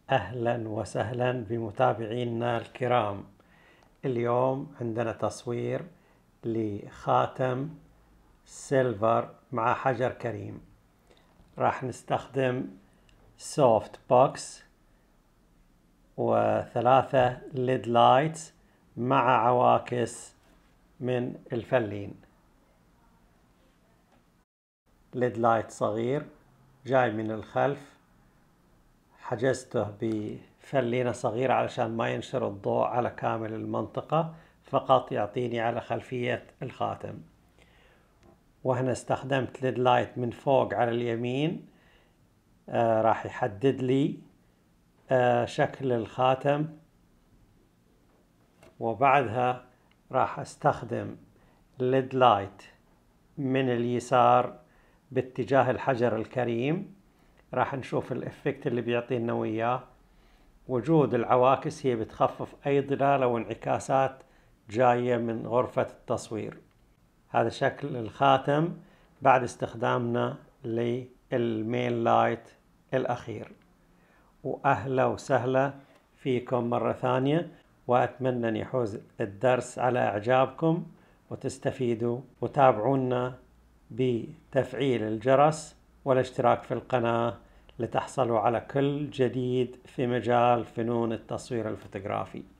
أهلا وسهلا بمتابعينا الكرام. اليوم عندنا تصوير لخاتم سيلفر مع حجر كريم. راح نستخدم سوفت بوكس وثلاثة ليد لايتس مع عواكس من الفلين. ليد لايت صغير جاي من الخلف، حجزته بفلينة صغيرة علشان ما ينشر الضوء على كامل المنطقة، فقط يعطيني على خلفية الخاتم. وهنا استخدمت ليد لايت من فوق على اليمين، راح يحدد لي شكل الخاتم. وبعدها راح استخدم ليد لايت من اليسار باتجاه الحجر الكريم. راح نشوف الإفكت اللي بيعطينا وياه. وجود العواكس هي بتخفف أي ضلال أو انعكاسات جاية من غرفة التصوير. هذا شكل الخاتم بعد استخدامنا للمين لايت الأخير. وأهلا وسهلا فيكم مرة ثانية، وأتمنى أن يحوز الدرس على إعجابكم وتستفيدوا، وتابعونا بتفعيل الجرس والاشتراك في القناة لتحصلوا على كل جديد في مجال فنون التصوير الفوتوغرافي.